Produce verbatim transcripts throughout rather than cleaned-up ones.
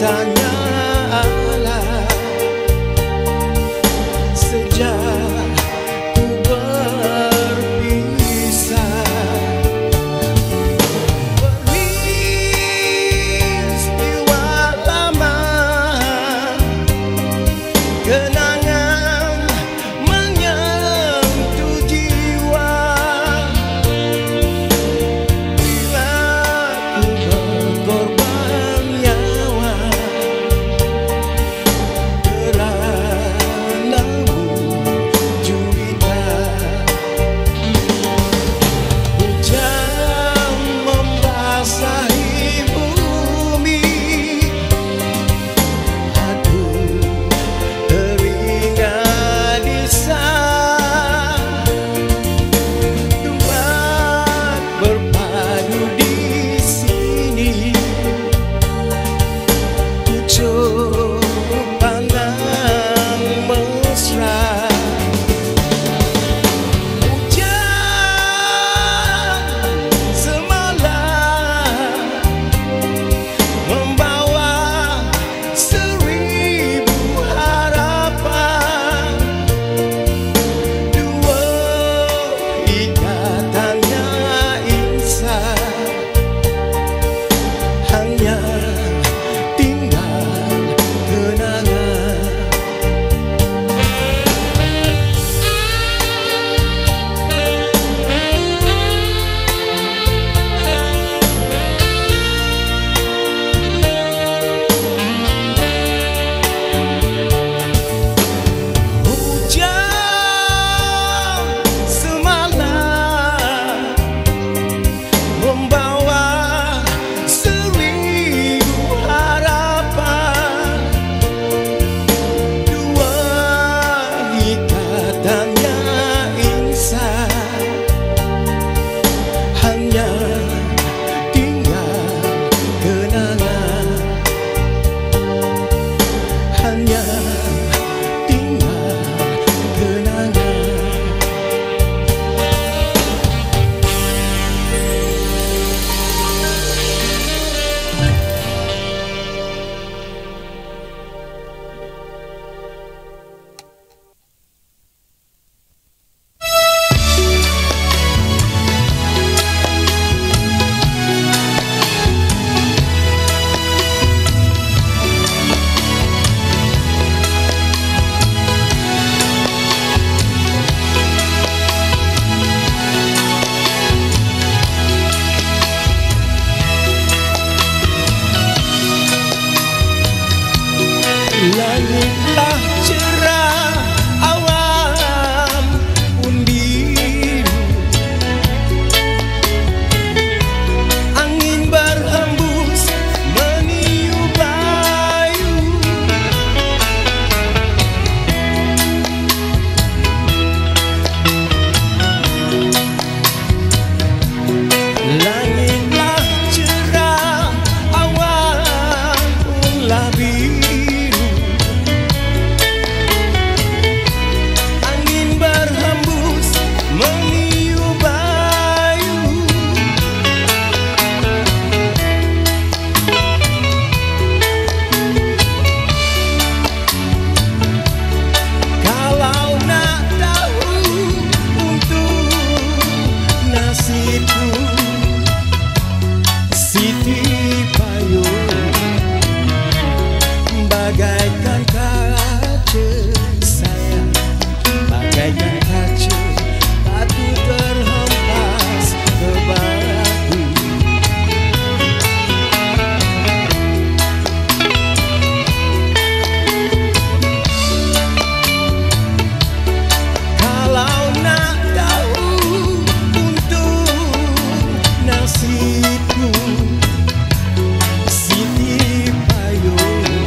katanya Allah. Sejak ku berpisah, peristiwa lama, kenangan menyentuh jiwa. Bila ku berkorban nyawa kerana-mu juwita, hujan membasahi bumi, aku teringat disah, tempat berpadu di sini, pucuk pandang mesra. Hujan semalam membawa seribu harapan, dua ikatannya insan, hanya tinggal kenangan. Hujan semalam membawa seribu harapan, dua ikatannya insan, hanya tinggal kenangan, hanya tinggal kenangan. Langitlah cerah, awan pun biru, angin berhembus meniup layu, langitlah cerah, awan punlah biru, angin berhembus meniup layu. Kalau nak tahu untuk nasibku, Siti payung bagaikan kaca sayang, bagaikan kaca batu terhempas ke batu. Kalau nak tahu untuk nasibku, Siti payung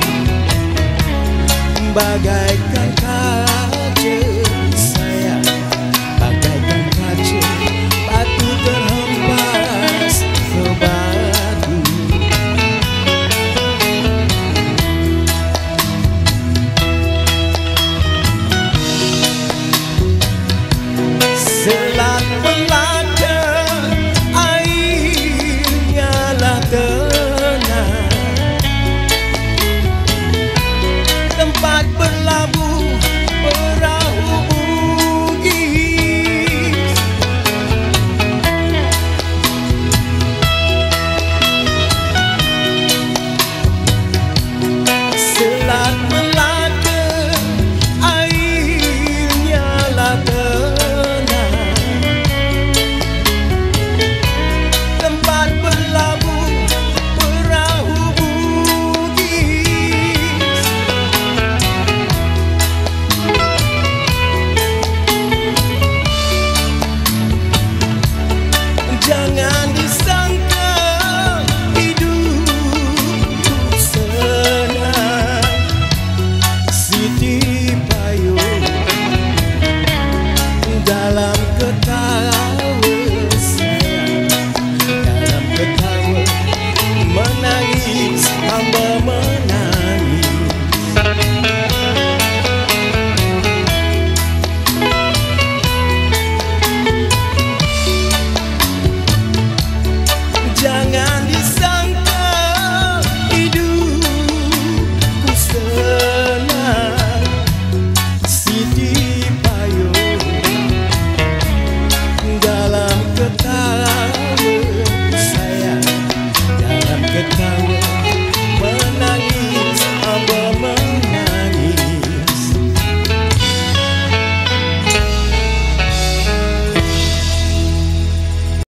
bagaikan kaca sayang, bagaikan kaca batu terhempas ke batu. Selat Melaka airnya lah tenang, habis.